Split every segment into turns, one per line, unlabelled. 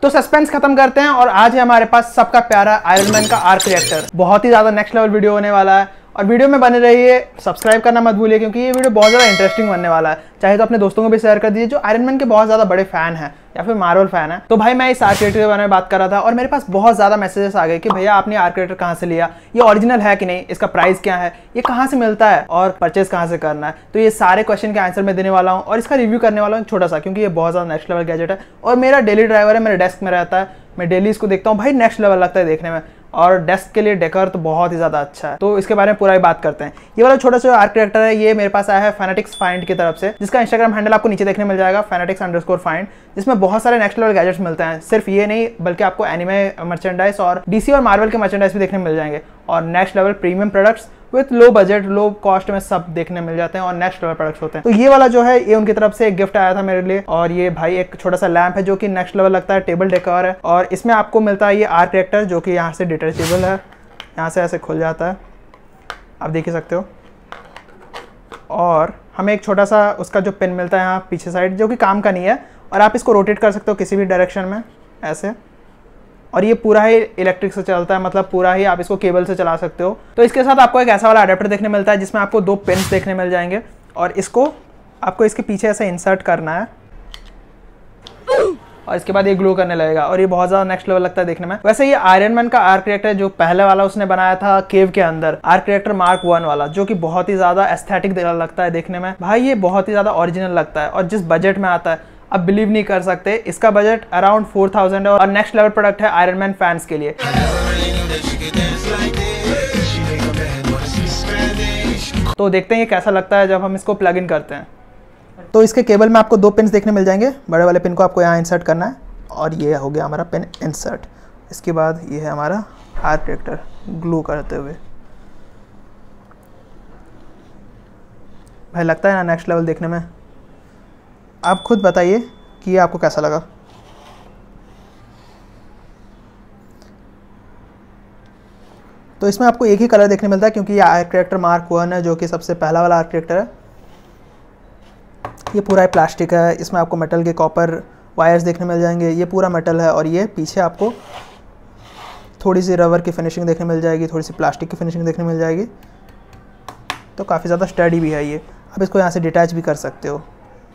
तो सस्पेंस खत्म करते हैं और आज है हमारे पास सबका प्यारा आयरन मैन का आर्क रिएक्टर। बहुत ही ज्यादा नेक्स्ट लेवल वीडियो होने वाला है और वीडियो में बने रहिए, सब्सक्राइब करना मत भूलिए क्योंकि ये वीडियो बहुत ज़्यादा इंटरेस्टिंग बनने वाला है। चाहे तो अपने दोस्तों को भी शेयर कर दीजिए जो आयरन मैन के बहुत ज़्यादा बड़े फैन हैं या फिर मार्वल फैन है। तो भाई मैं इस आर्क रिएक्टर के बारे में बात कर रहा था और मेरे पास बहुत ज़्यादा मैसेजेस आ गए कि भैया आपने आर्क रिएक्टर कहाँ से लिया, ये ओरिजिनल है कि नहीं, इसका प्राइस क्या है, ये कहाँ से मिलता है और परचेज कहाँ से करना है। तो ये सारे क्वेश्चन के आंसर मैं देने वाला हूँ और इसका रिव्यू करने वाला हूँ छोटा सा, क्योंकि ये बहुत ज़्यादा नेक्स्ट लेवल गैजेट है और मेरा डेली ड्राइवर है, मेरे डेस्क में रहता है, मैं डेली इसको देखता हूँ। भाई नेक्स्ट लेवल लगता है देखने में और डेस्क के लिए डेकर तो बहुत ही ज़्यादा अच्छा है। तो इसके बारे में पूरा ही बात करते हैं। ये वाला छोटा सा आर्क रिएक्टर है, ये मेरे पास आया है फैनेटिक्स फाइंड की तरफ से, जिसका इंस्टाग्राम हैंडल आपको नीचे देखने मिल जाएगा, fanatics_find, जिसमें बहुत सारे नेक्स्ट लेवल गैजेट्स मिलते हैं। सिर्फ ये नहीं बल्कि आपको एनिमे मर्चेंडाइज और डीसी और मार्वल के मर्चेंडाइज भी देखने मिल जाएंगे और next level premium products with low budget low cost में सब देखने मिल जाते हैं और नेक्स्ट लेवल प्रोडक्ट्स होते हैं। तो ये वाला जो है ये उनकी तरफ से एक गिफ्ट आया था मेरे लिए और ये भाई एक छोटा सा लैंप है जो कि नेक्स्ट लेवल लगता है, टेबल डेकोर है और इसमें आपको मिलता है ये आर्क रिएक्टर जो कि यहाँ से डिटैचेबल है, यहाँ से ऐसे खुल जाता है, आप देख ही सकते हो। और हमें एक छोटा सा उसका जो पिन मिलता है यहाँ पीछे साइड जो कि काम का नहीं है और आप इसको रोटेट कर सकते हो किसी भी डायरेक्शन में ऐसे, और ये पूरा ही इलेक्ट्रिक से चलता है, मतलब पूरा ही आप इसको केबल से चला सकते हो। तो इसके साथ आपको एक ऐसा वाला अडेप्टर देखने मिलता है जिसमें आपको 2 पिन्स देखने मिल जाएंगे और इसको आपको इसके पीछे ऐसे इंसर्ट करना है और इसके बाद ये ग्लो करने लगेगा और ये बहुत ज़्यादा नेक्स्ट लेवल लगता है देखने में। वैसे ये आयरन मैन का आर्क रिएक्टर जो पहले वाला उसने बनाया था केव के अंदर, आर्क रिएक्टर Mark 1 वाला, जो कि बहुत ही ज़्यादा एस्थेटिक लगता है देखने में। भाई ये बहुत ही ज़्यादा ओरिजिनल लगता है और जिस बजट में आता है आप बिलीव नहीं कर सकते, इसका बजट अराउंड 4000 है और नेक्स्ट लेवल प्रोडक्ट है आयरन मैन फैंस के लिए। तो देखते हैं ये कैसा लगता है जब हम इसको प्लग इन करते हैं। तो इसके केबल में आपको 2 पिन्स देखने मिल जाएंगे, बड़े वाले पिन को आपको यहाँ इंसर्ट करना है और ये हो गया हमारा पिन इंसर्ट। इसके बाद ये है हमारा आर्क रिएक्टर ग्लू करते हुए। भाई लगता है ना नेक्स्ट लेवल देखने में, आप खुद बताइए कि ये आपको कैसा लगा। तो इसमें आपको एक ही कलर देखने मिलता है क्योंकि ये आर्क रिएक्टर Mark 1 है जो कि सबसे पहला वाला आर्क रिएक्टर है। ये पूरा ही प्लास्टिक है, इसमें आपको मेटल के कॉपर वायर्स देखने मिल जाएंगे, ये पूरा मेटल है और ये पीछे आपको थोड़ी सी रबर की फिनिशिंग देखने मिल जाएगी, थोड़ी सी प्लास्टिक की फिनिशिंग देखने मिल जाएगी। तो काफ़ी ज़्यादा स्टडी भी है ये, आप इसको यहाँ से डिटैच भी कर सकते हो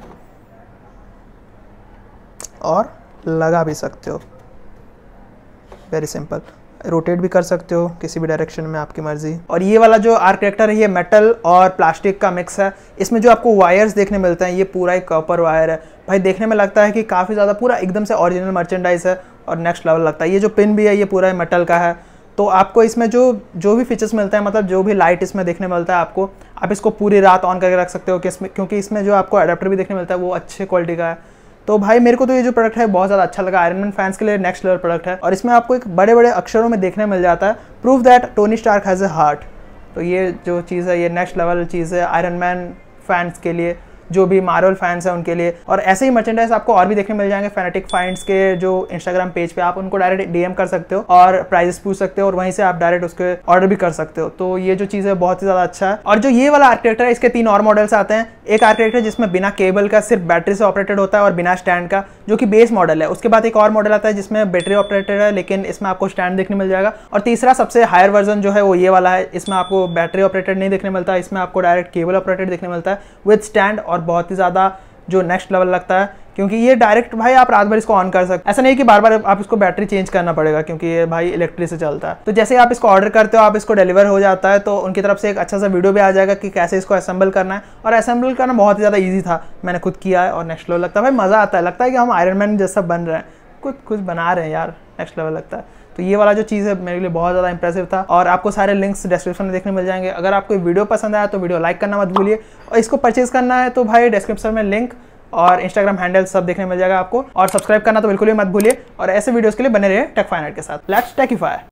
और लगा भी सकते हो, वेरी सिंपल। रोटेट भी कर सकते हो किसी भी डायरेक्शन में, आपकी मर्जी। और ये वाला जो आर्क रिएक्टर है ये मेटल और प्लास्टिक का मिक्स है। इसमें जो आपको वायर्स देखने मिलते हैं ये पूरा एक कॉपर वायर है। भाई देखने में लगता है कि काफ़ी ज़्यादा पूरा एकदम से ओरिजिनल मर्चेंडाइज है और नेक्स्ट लेवल लगता है। ये जो पिन भी है ये पूरा मेटल का है। तो आपको इसमें जो भी फीचर्स मिलते हैं, मतलब जो भी लाइट इसमें देखने मिलता है आपको, आप इसको पूरी रात ऑन करके रख सकते हो क्योंकि इसमें जो आपको अडेप्टर भी देखने मिलता है वो अच्छे क्वालिटी का है। तो भाई मेरे को तो ये जो प्रोडक्ट है बहुत ज़्यादा अच्छा लगा, आयरन मैन फैंस के लिए नेक्स्ट लेवल प्रोडक्ट है और इसमें आपको एक बड़े बड़े अक्षरों में देखने मिल जाता है, prove that Tony Stark has a heart. तो ये जो चीज़ है ये नेक्स्ट लेवल चीज़ है आयरन मैन फैंस के लिए, जो भी मार्वल फैंस हैं उनके लिए। और ऐसे ही मर्चेंडाइज आपको और भी देखने मिल जाएंगे फैनेटिक फाइंड्स के जो इंस्टाग्राम पेज पे, आप उनको डायरेक्ट डीएम कर सकते हो और प्राइजेस पूछ सकते हो और वहीं से आप डायरेक्ट उसके ऑर्डर भी कर सकते हो। तो ये जो चीज़ है बहुत ही ज़्यादा अच्छा है। और जो ये वाला आर्क रिएक्टर है इसके 3 और मॉडल्स आते हैं। एक आर्क रिएक्टर जिसमें बिना केबल का सिर्फ बैटरी से ऑपरेटेड होता है और बिना स्टैंड का, जो कि बेस मॉडल है। उसके बाद एक और मॉडल आता है जिसमें बैटरी ऑपरेटेड है लेकिन इसमें आपको स्टैंड देखने मिल जाएगा। और तीसरा सबसे हायर वर्जन जो है वो ये वाला है, इसमें आपको बैटरी ऑपरेटेड नहीं देखने मिलता, इसमें आपको डायरेक्ट केबल ऑपरेटेड देखने मिलता है विद स्टैंड और बहुत ही ज़्यादा जो नेक्स्ट लेवल लगता है क्योंकि ये डायरेक्ट भाई आप रात भर इसको ऑन कर सकते, ऐसा नहीं कि बार बार आप इसको बैटरी चेंज करना पड़ेगा क्योंकि ये भाई इलेक्ट्रिक से चलता है। तो जैसे आप इसको ऑर्डर करते हो, आप इसको डिलीवर हो जाता है तो उनकी तरफ से एक अच्छा सा वीडियो भी आ जाएगा कि कैसे इसको असेंबल करना है। और असेंबल करना बहुत ही ज़्यादा ईजी था, मैंने खुद किया है और नेक्स्ट लेवल लगता है। भाई मज़ा आता है, लगता है कि हम आयरन मैन जैसा बन रहे हैं, कुछ बना रहे हैं यार, नेक्स्ट लेवल लगता है। तो ये वाला जो चीज़ है मेरे लिए बहुत ज़्यादा इंप्रेसिव था और आपको सारे लिंक्स डिस्क्रिप्शन में देखने मिल जाएंगे। अगर आपको वीडियो पसंद आया तो वीडियो लाइक करना मत भूलिए और इसको परचेज करना है तो भाई डिस्क्रिप्शन में लिंक और इंस्टाग्राम हैंडल सब देखने मिल जाएगा आपको। और सब्सक्राइब करना तो बिल्कुल ही मत भूलिए और ऐसे वीडियोस के लिए बने रहिए टेक फाइनेट के साथ। लेट्स टेकिफाई।